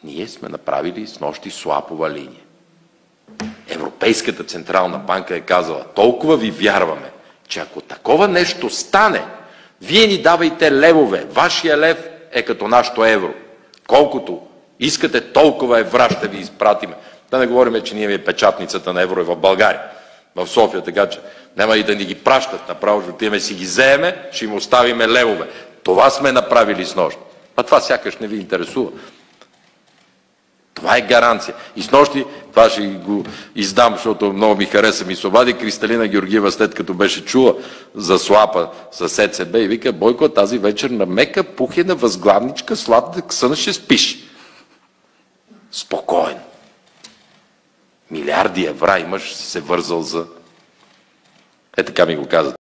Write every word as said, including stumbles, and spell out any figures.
Ние сме направили снощи слапова линия. Европейската централна банка е казала, толкова ви вярваме, че ако такова нещо стане, вие ни давайте левове, вашия лев е като нашето евро. Колкото искате, толкова евра ще ви изпратиме. Да не говорим, че ние ми е печатницата на евро е в България, в София, така че няма и да ни ги пращат направо, ще отиваме си ги вземе, ще им оставиме левове. Това сме направили с нощ. А това сякаш не ви интересува. Това е гаранция. И с нощи, това ще го издам, защото много ми хареса, ми се обади Кристалина Георгиева, след като беше чула за слапа с Е Це Бе и вика, Бойко, тази вечер на мека пухена възглавничка, сладък сън ще спиш. Спокоен. Милиарди евра имаш, си се вързал за... Е така ми го каза.